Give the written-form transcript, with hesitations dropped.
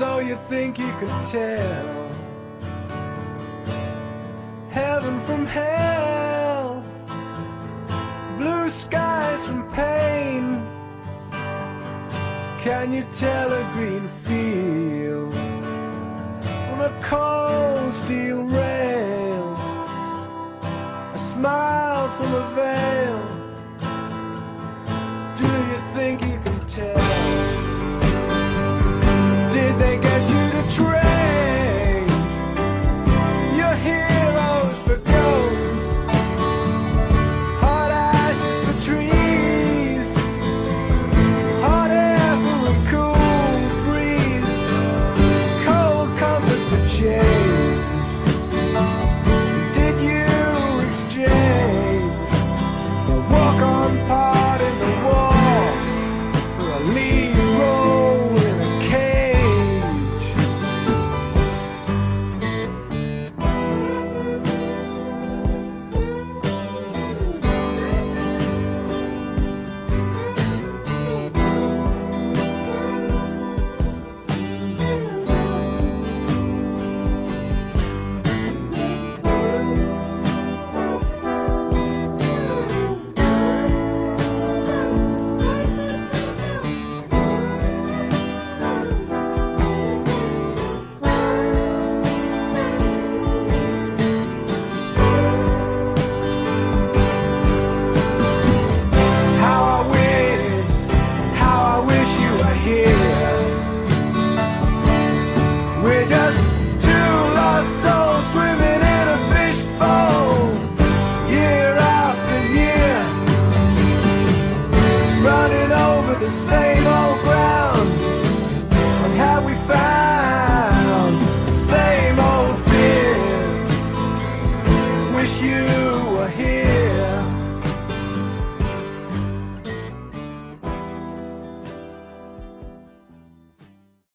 So you think you can tell heaven from hell, blue skies from pain? Can you tell a green field from a cold steel rail, a smile from a veil? Do you think you can tell? Did they get you to trade your heroes for ghosts, hot ashes for trees, hot air for a cool breeze, cold comfort for change? Did you exchange the walk-on part in the wall for a lead role in a cage? We're just two lost souls swimming in a fishbowl, year after year, running over the same old ground. And have we found the same old fears? Wish you were here.